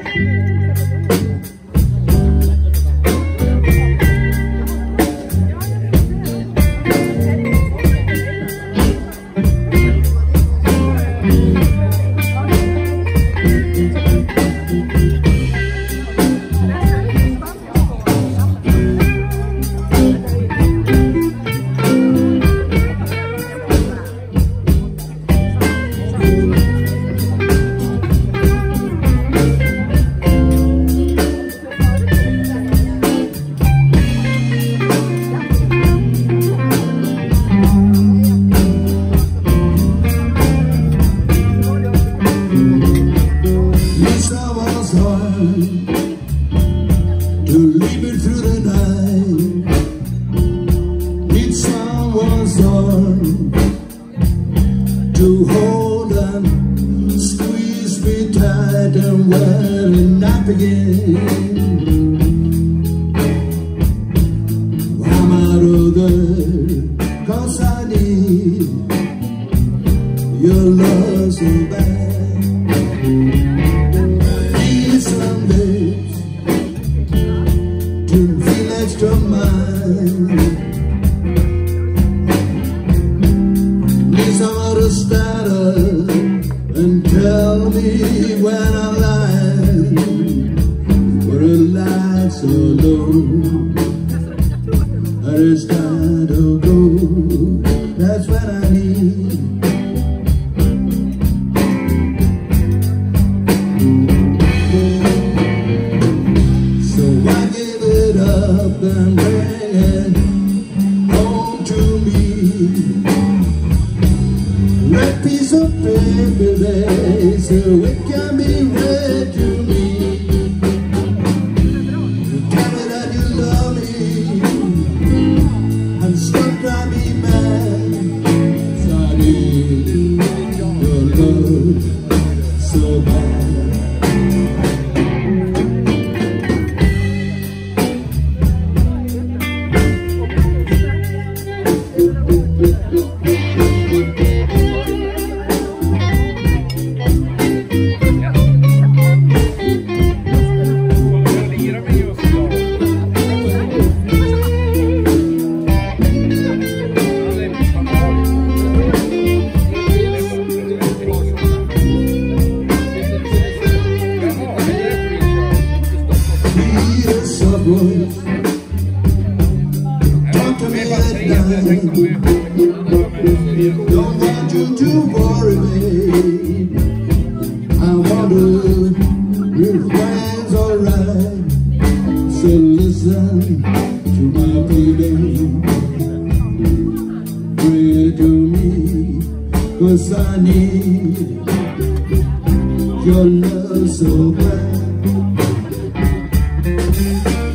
To lead me through the night, need someone's arm to hold and squeeze me tight and wear it not again. I'm out of there, 'cause I need your love so bad. Need some days to feel extra mine. Need someone to stand up and tell me when I'm lying. For a light so low, and it's time to go. That's what I need. So I give it up and bring it home to me. Red piece of paper there, so it can be read to me. Tell me that you love me, and stop driving me mad. 'Cause I need your love so bad. Talk to me at night. Don't want you to worry me. I want to your friends alright. So listen to my pleading. Pray to me, 'cause I need your love so bad.